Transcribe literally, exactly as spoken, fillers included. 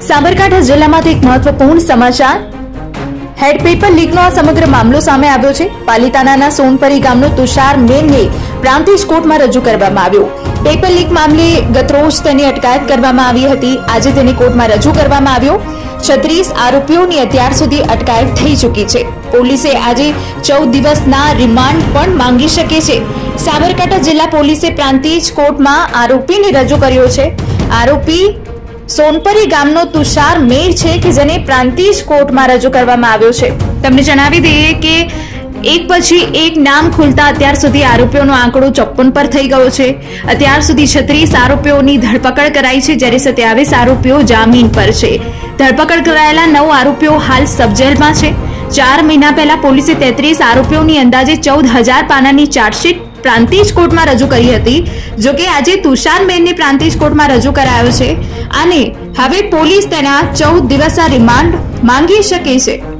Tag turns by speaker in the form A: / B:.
A: સાબરકાંઠા જિલ્લામાંથી એક મહત્વપૂર્ણ સમાચાર। હેડ પેપર લીકનો આ સમગ્ર મામલો સામે આવ્યો છે। પાલિતાણાના સોનપરી ગામનો તુષાર મેનને પ્રાંતિજ કોર્ટમાં રજૂ કરવામાં આવ્યો। પેપર લીક મામલે ગતરોજ તેની અટકાયત કરવામાં આવી હતી। આજે તેને કોર્ટમાં રજૂ કરવામાં આવ્યો। છત્રીસ આરોપીઓની અત્યાર સુધી અટકાયત થઈ ચૂકી છે। પોલીસે આજે ચૌદ દિવસના રિમાન્ડ પણ માંગી શકે છે। સાબરકાંઠા જિલ્લા પોલીસે પ્રાંતિજ કોર્ટમાં આરોપીને રજૂ કર્યો છે। આરોપી સોનપરી ગામનો તુષાર મેર છે કે જેને પ્રાંતિજ કોર્ટમાં રજૂ કરવામાં આવ્યો છે। તમને જણાવી દઈએ કે એક પછી એક નામ ખુલતા અત્યાર સુધી આરોપીઓનો આંકડો ચોપ્પન પર થઈ ગયો છે। અત્યાર સુધી છત્રીસ આરોપીઓની ધરપકડ કરાઈ છે, જ્યારે સત્યાવીસ આરોપીઓ જામીન પર છે। ધરપકડ કરાયેલા નવ આરોપીઓ હાલ સબજેલમાં છે। ચાર મહિના પહેલા પોલીસે તેત્રીસ આરોપીઓની અંદાજે ચૌદ હજાર પાનાની ચાર્જશીટ પ્રાંતિજ કોર્ટમાં રજૂ કરી હતી। જો કે આજે તુષાર મેરને પ્રાંતિજ કોર્ટમાં રજૂ કરાયો છે અને હવે પોલીસ તેના ચૌદ દિવસના રિમાન્ડ માંગી શકે છે।